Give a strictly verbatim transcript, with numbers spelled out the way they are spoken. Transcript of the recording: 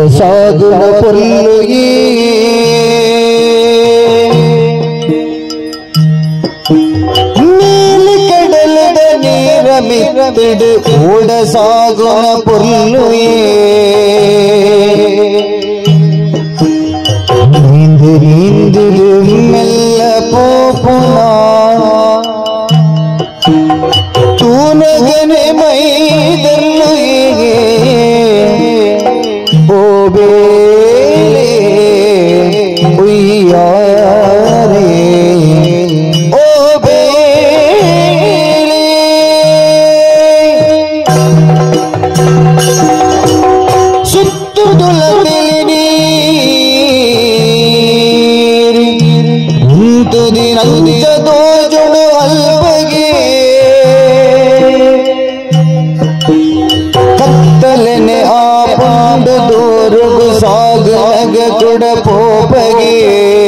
ಸಾಗುಣ ಪೊಲ್ಲುಯಿ ನೀಲಿ ಕಡಲದ ನೀರ ಮಿರಮಿಡು ಓಡ ಸಾಗುಣ ಪೊಲ್ಲುಯೇ ನೀಂದು ನೀಂದು ಮೆಲ್ಲ ಪೋಪುನಾ ತೂನಗನೆ ಮೈದಲ್ಲುಯೇ ಓಬೇಲೆ ಉಯ್ಯಾರೆ ಓಬೇಲೆ ಸುತ್ತುದುಲದಲ್ಲಿ ನೀರಿ ಉಂಟು ದಿನಂತ ದೋಜುಡು ಅಲ್ಪಗೆ ಕತ್ತಲೆನೆ ಆ ಪಾಂಡ ದೂರುಗು ಸಾಗನಗ ಕುಡ ಪೋಪಗೆ